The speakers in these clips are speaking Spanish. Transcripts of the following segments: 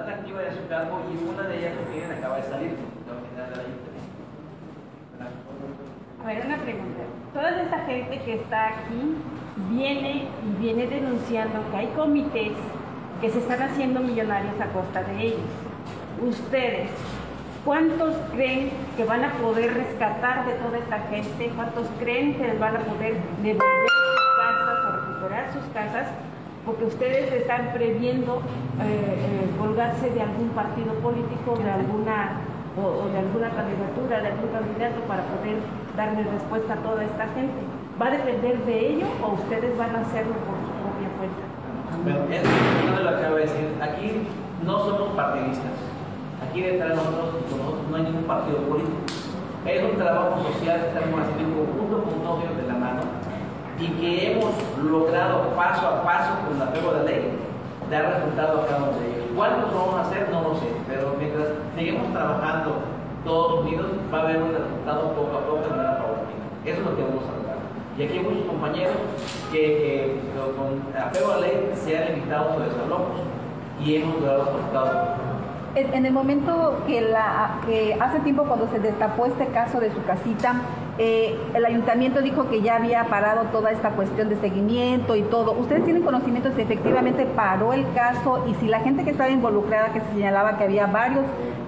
están activas en su cargo y una de ellas que tienen acaba de salir, la general de la ayuntamiento. A ver, una pregunta. Toda esta gente que está aquí viene denunciando que hay comités que se están haciendo millonarios a costa de ellos. Ustedes, ¿cuántos creen que van a poder rescatar de toda esta gente? ¿Cuántos creen que les van a poder devolver sus casas o recuperar sus casas? Porque ustedes están previendo colgarse de algún partido político, de alguna candidatura, de algún candidato para poder darle respuesta a toda esta gente. ¿Va a depender de ello o ustedes van a hacerlo por su propia cuenta? Bueno, eso lo acabo de decir. Aquí no somos partidistas. Aquí detrás de nosotros no hay ningún partido político. Es un trabajo social que estamos haciendo en conjunto con todos ellos de la mano y que hemos logrado paso a paso con la apego de la ley dar resultado a cada uno de ellos. ¿Cuántos vamos a hacer? No lo sé, pero mientras seguimos trabajando todos unidos va a haber un resultado poco a poco de manera paulatina. Eso es lo que vamos a lograr. Y aquí hay muchos compañeros que con apego a la ley se han limitado a los desalojos y hemos logrado resultados. En el momento que hace tiempo cuando se destapó este caso de su casita, el ayuntamiento dijo que ya había parado toda esta cuestión de seguimiento y todo. ¿Ustedes tienen conocimiento si efectivamente paró el caso y si la gente que estaba involucrada, que se señalaba que había varios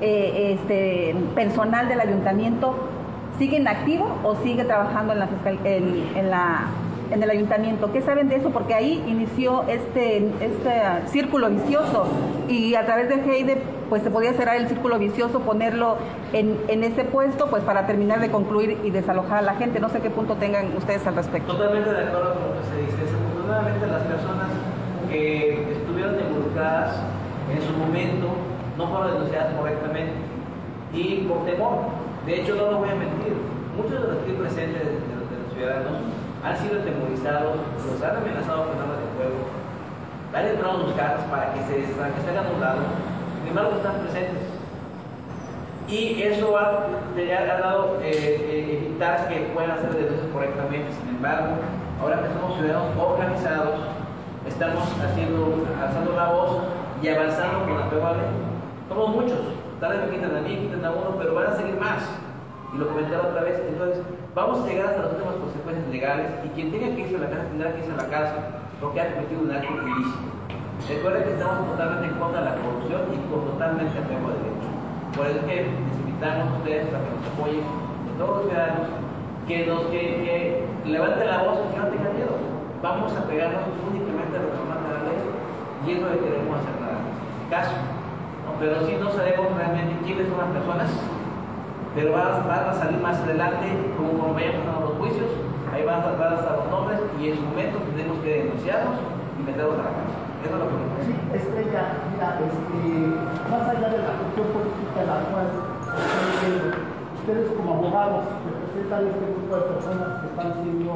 personal del ayuntamiento, sigue en activo o sigue trabajando en en el ayuntamiento? ¿Qué saben de eso? Porque ahí inició este círculo vicioso y a través de Heide pues se podía cerrar el círculo vicioso, ponerlo en ese puesto pues para terminar de concluir y desalojar a la gente. No sé qué punto tengan ustedes al respecto. Totalmente de acuerdo con lo que se dice. Desafortunadamente las personas que estuvieron involucradas en su momento no fueron denunciadas correctamente y por temor. De hecho, no lo voy a mentir, muchos de los aquí presentes de los ciudadanos han sido atemorizados, los han amenazado con armas de fuego, han entrado a sus casas para que se hagan a un lado, sin embargo están presentes. Y eso ha dado evitar que puedan hacer denuncias correctamente. Sin embargo, ahora que somos ciudadanos organizados, estamos alzando la voz y avanzando con la apego a la ley. Somos muchos, tal vez me quitan a mí, quitan a uno, pero van a seguir más. Y lo comentaba otra vez, entonces vamos a llegar hasta las últimas consecuencias legales y quien tenga que irse a la casa tendrá que irse a la casa porque ha cometido un acto ilícito. Recuerden que estamos totalmente en contra de la corrupción y totalmente apego al derecho. Por eso que les invitamos a ustedes a que nos apoyen, de todos los ciudadanos, que levanten la voz y que no tengan miedo. Vamos a pegarnos únicamente a lo que nos manda la ley y es lo que queremos hacer nada más. Caso. ¿No? Pero sí no sabemos realmente quiénes son las personas, pero van a salir más adelante, como vayamos a los juicios, ahí van a estar los nombres y en su momento tenemos que denunciarlos y meterlos a la cárcel. Eso es lo que nos parece. Sí, Estrella, mira, más allá de la cuestión política en la cual ustedes como abogados representan este grupo de personas que están siendo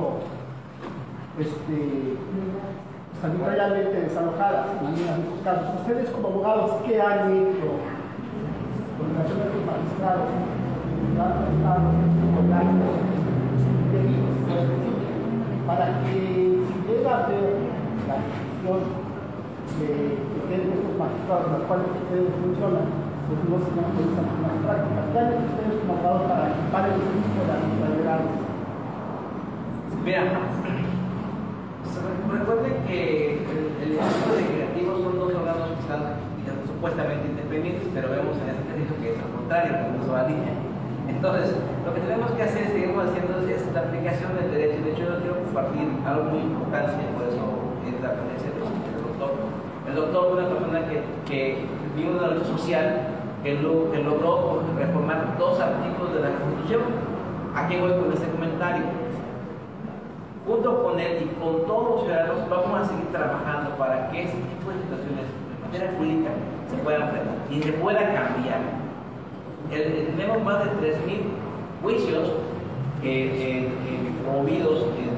arbitrariamente desalojadas en algunos de sus casos. Ustedes como abogados, ¿qué han hecho con relación a los magistrados? Para que si llega a ver la decisión de estos magistrados, las cuales ustedes funcionan, pues no se llaman con esas mismas prácticas. ¿Qué han hecho ustedes como abogados para equipar el servicio de arbitrariedades? Mira, recuerden que el Instituto de Creativos son dos órganos que están supuestamente independientes, pero vemos en este ejercicio que es al contrario, que no se va a línea. Entonces, lo que tenemos que hacer, seguimos haciendo, es la aplicación del derecho. De hecho, yo quiero compartir algo muy importante, por eso es la presencia del doctor. El doctor fue una persona que vino de una lucha social, que logró reformar 2 artículos de la Constitución. ¿A qué voy con este comentario? Junto con él y con todos los ciudadanos vamos a seguir trabajando para que ese tipo de situaciones de manera pública se puedan frenar y se pueda cambiar. Tenemos más de 3.000 juicios promovidos en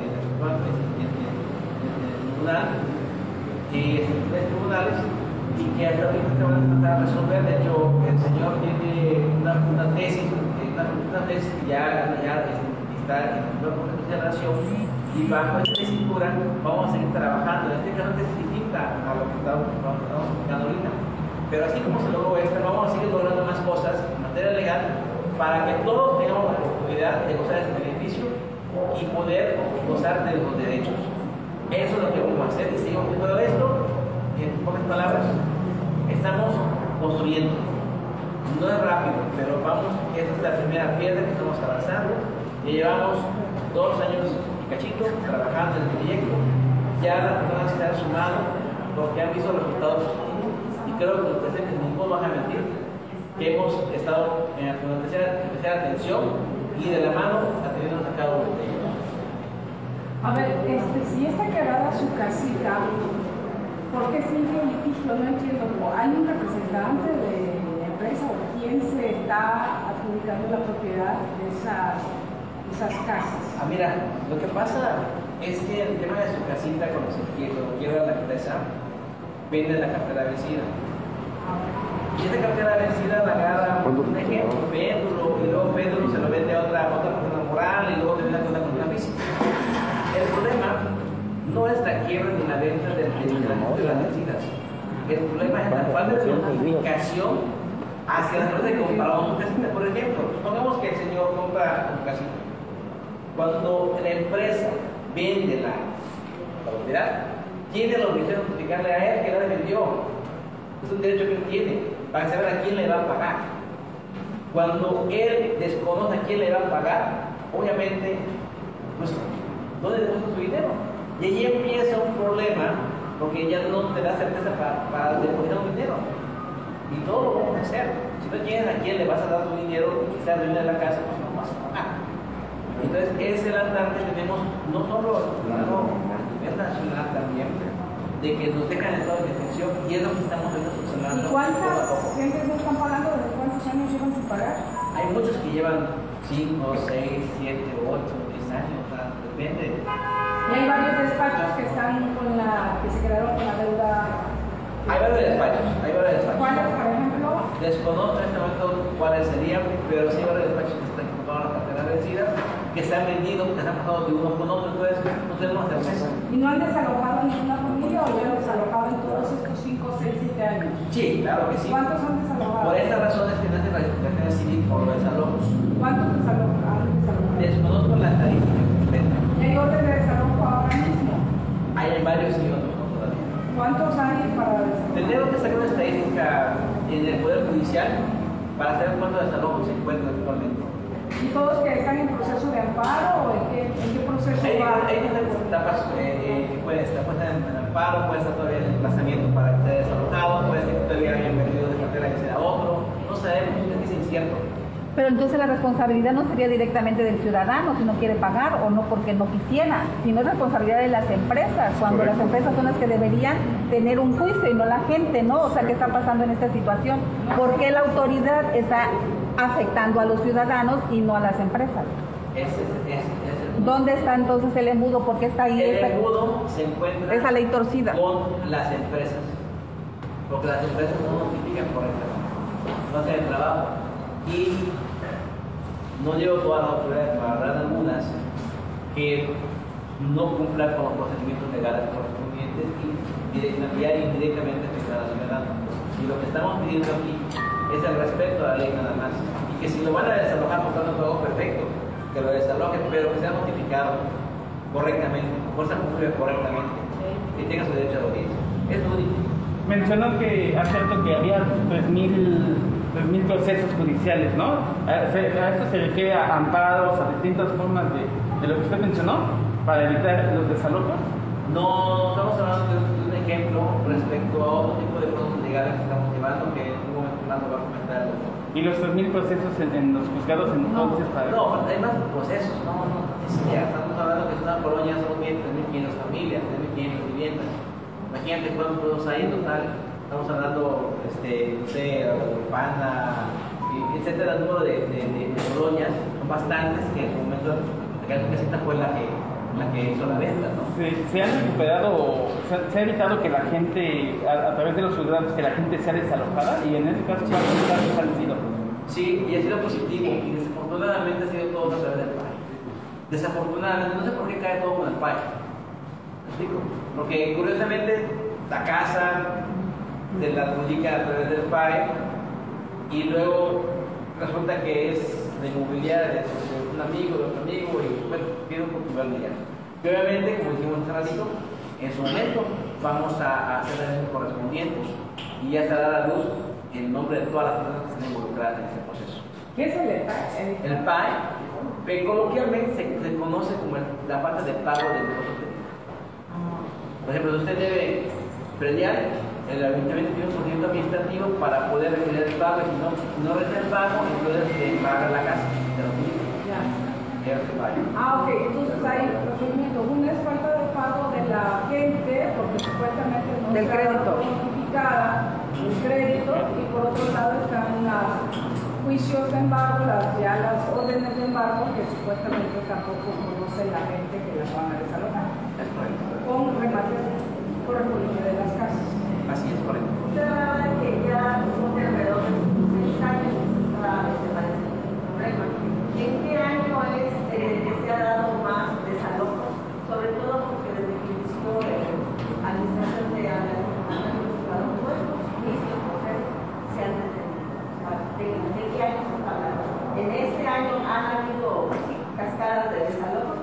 tribunales y que hasta ahorita se van a tratar de resolver. De hecho, el señor tiene una tesis que ya está en el nuevo proceso de nación y bajo esta tesitura vamos a seguir trabajando. En este caso especifica a lo que estamos buscando ahorita. Pero así como se logró esta, vamos a seguir logrando más cosas en materia legal para que todos tengamos la oportunidad de gozar de este beneficio y poder gozar de los derechos. Eso es lo que vamos a hacer y seguimos haciendo esto. En pocas palabras, estamos construyendo. No es rápido, pero vamos, esta es la primera piedra que estamos avanzando. Ya llevamos 2 años y cachito trabajando en el proyecto. Ya las personas se han sumado porque han visto resultados positivos y creo que los presentes no van a mentir que hemos estado con especial atención y de la mano atendiendo a cada uno de ellos. A ver, si está quebrada su casita, ¿por qué sigue el litigio? No entiendo. ¿Hay un representante de la empresa o quién se está adjudicando la propiedad de esas casas? Mira, lo que pasa es que el tema de su casita, cuando quiebra la empresa, vende la cartera vencida. Y esta cartera vencida la agarra, un ejemplo, Péndulo, y luego Péndulo se lo vende a otra persona moral y luego termina con una física. El problema no es la quiebra ni la venta de las vencidas. El problema es la falta de notificación hacia la hora de comprar una casita. Por ejemplo, supongamos que el señor compra una casita. Cuando la empresa vende la propiedad, tiene la obligación de notificarle a él que la vendió. Es un derecho que él tiene para saber a quién le va a pagar. Cuando él desconoce a quién le va a pagar, obviamente, pues, ¿dónde deposita su dinero? Y allí empieza un problema porque ya no te da certeza para depositar un dinero. Y todo lo vamos a hacer. Si no tienes a quién le vas a dar tu dinero y quizás dueño de la casa, pues no vas a pagar. Entonces, ese es el andante que tenemos no solo a nivel nacional también, de que nos dejan en estado de detención y es lo que estamos viendo funcionando. ¿Y cuántas gentes no están pagando? ¿Desde cuántos años llevan sin pagar? Hay muchos que llevan 5, 6, 7, 8, 10 años, o sea, depende. Y hay varios despachos que se quedaron con la deuda. Hay varios despachos. ¿Cuáles, por ejemplo? Desconozco en este momento cuáles serían, pero sí hay varios despachos que están con la cartera vencida, que se han vendido, que se han pasado de uno con otro, entonces no tenemos certeza. ¿Y no han desalojado a ninguna familia o ya han desalojado en todos estos 5, 6, 7 años? Sí, claro que sí. ¿Cuántos han desalojado? Por estas razones que no es de la civil por los desalojos. ¿Cuántos han desalojado? Desconozco la estadística completa. ¿Y hay orden de desalojo ahora mismo? Hay varios y otros no todavía. ¿Cuántos hay para desalojar? Tendremos que sacar una estadística en el Poder Judicial para saber cuántos desalojos se encuentran actualmente. ¿Y todos que están en proceso de amparo o en qué proceso va? Hay diferentes etapas que pueden estar en amparo, puede estar todavía en emplazamiento para que esté desalojado, puede ser que todavía hayan perdido de cartera que sea otro, no sabemos, es incierto. Pero entonces la responsabilidad no sería directamente del ciudadano si no quiere pagar o no porque no quisiera, sino es responsabilidad de las empresas, cuando las empresas son las que deberían tener un juicio y no la gente, ¿no? O sea, ¿qué está pasando en esta situación? ¿Por qué la autoridad está afectando a los ciudadanos y no a las empresas? ¿Dónde está entonces el embudo? ¿Por qué está ahí el embudo se encuentra esa ley torcida con las empresas? Porque las empresas no notifican correctamente, no hacen el trabajo. Y no llevo todas las autoridades para hablar de algunas que no cumplan con los procedimientos legales correspondientes y indirectamente afectan a la ciudadana. Y lo que estamos pidiendo aquí es el respeto a la ley nada más. Y que si lo van a desalojar por tanto todo perfecto, que lo desalojen, pero que sea notificado correctamente, fuerza pública correctamente, que tenga su derecho a la audiencia. Es lo único. Mencionó que acepto que había 3.000 procesos judiciales, ¿no? ¿A esto se refiere a amparos, a distintas formas de lo que usted mencionó para evitar los desalojos? No, estamos hablando de un ejemplo respecto a otro tipo de procesos legales que estamos llevando que en un momento más lo va a comentar el doctor. ¿Y los 3.000 procesos en los juzgados entonces? No, hay más procesos, no, es ya estamos hablando que es una colonia, son 3.500 familias, 3.500 viviendas. Imagínate cuántos hay en total. Estamos hablando, no sé, Urbana, etcétera, el número de colonias, son bastantes que en el momento de la casita fue la que hizo la venta, ¿no? Se han recuperado, se ha evitado que la gente, a través de los juzgados, que la gente sea desalojada, y en este caso, ¿cuántos casos han sido? Sí, y ha sido positivo, y desafortunadamente ha sido todo a través del PAE. Desafortunadamente, no sé por qué cae todo con el PAE. ¿Me explico? Porque curiosamente, la casa, te la adjudican a través del PAE y luego resulta que es de inmobiliaria, de un amigo, de otro amigo, y bueno, pido por tu día. Y obviamente, como dijimos hace ratito, en su momento vamos a hacer las acciones correspondientes y ya se dará a luz en nombre de todas las personas que estén involucradas en este proceso. ¿Qué es el PAE? El PAE, que coloquialmente se conoce como la parte de pago del impuesto. Por ejemplo, si usted debe predial, el ayuntamiento tiene un procedimiento administrativo para poder retirar el pago, y si no retira el pago, entonces paga la casa. Ya. Ok, Entonces hay procedimientos. Uno es falta de pago de la gente, porque supuestamente no Del está crédito. notificada el crédito, y por otro lado están los juicios de embargo, las órdenes de embargo, que supuestamente tampoco conoce la gente que las van a desalojar, es correcto. con remate correspondiente de las casas. Así es correcto. Usted hablaba de que ya son de alrededor de 6 años que parece un problema. ¿En qué año es que se ha dado más desalojos? Sobre todo porque desde que inició la administración de Ana todos estos inicios se han detenido. ¿De qué año se está hablando? En este año han habido cascadas de desalojos.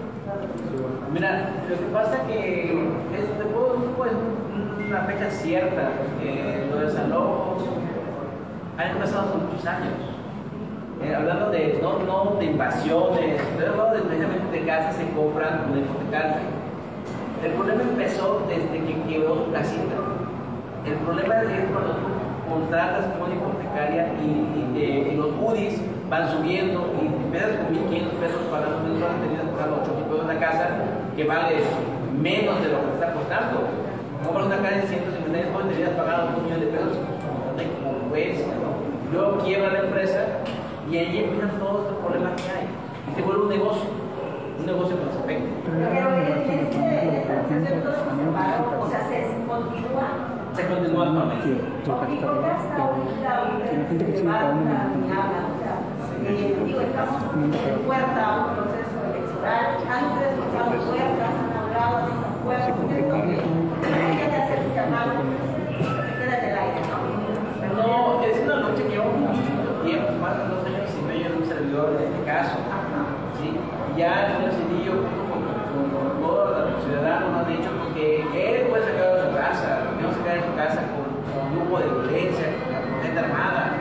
Mira, lo que pasa que te puedo decir una fecha cierta, los desalojos han empezado hace muchos años. Hablando de, no de invasiones, pero hablando de, precisamente de casas que se compran con hipotecarse. El problema empezó desde que quebró tu casita. El problema es cuando tú contratas con una hipotecaria y los UDIs van subiendo y empiezas con 1.500 pesos pagando mensual, tenías pagando 8.000 pesos una casa que vale menos de lo que te está costando. Compras una casa de 150 años, pues tenías pagado 1 millón de pesos como juez, ¿no? Luego quiebra la empresa y ahí empiezan todos los problemas que hay. Y se vuelve un negocio con aspecto. Pero en este proceso se separó, o sea, se continúa. Se continúa actualmente. ¿Y por qué hasta ahorita ustedes llevaron la mirada? O sea, digo, estamos en puerta a un proceso electoral. ¿Han ustedes tocado puertas? ¿Han hablado de esas puertas? ¿Por qué hay que hacer un llamado? Se queda en el aire, ¿no? No, es una lucha que lleva mucho tiempo, más de 2 años y medio de un servidor en este caso. ¿Sí? Ya el señor Cedillo, con todos los ciudadanos, nos han dicho que él puede sacar de su casa, no se queda en su casa con un grupo de violencia, con gente armada.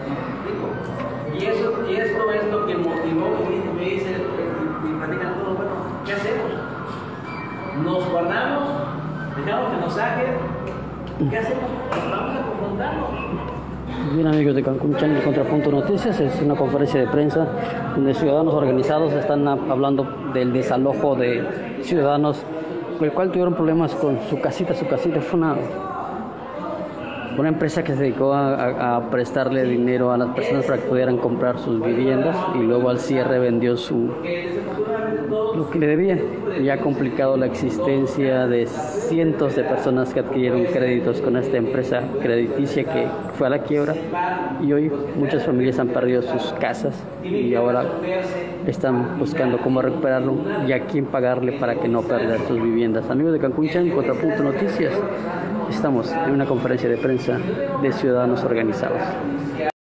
Y esto es lo que motivó y me dice, y platican todos, bueno, ¿qué hacemos? ¿Nos guardamos? ¿Dejamos que nos saquen? ¿Qué hacemos? Vamos a confrontarnos. Bien, amigos de Cancún Channel, Contrapunto Noticias, es una conferencia de prensa donde ciudadanos organizados están hablando del desalojo de ciudadanos con el cual tuvieron problemas con su casita. Su casita fue una empresa que se dedicó a prestarle dinero a las personas para que pudieran comprar sus viviendas y luego al cierre vendió lo que le debían, y ha complicado la existencia de cientos de personas que adquirieron créditos con esta empresa crediticia que fue a la quiebra, y hoy muchas familias han perdido sus casas y ahora están buscando cómo recuperarlo y a quién pagarle para que no perder sus viviendas. Amigos de Cancún Channel, Contrapunto Noticias, estamos en una conferencia de prensa de ciudadanos organizados.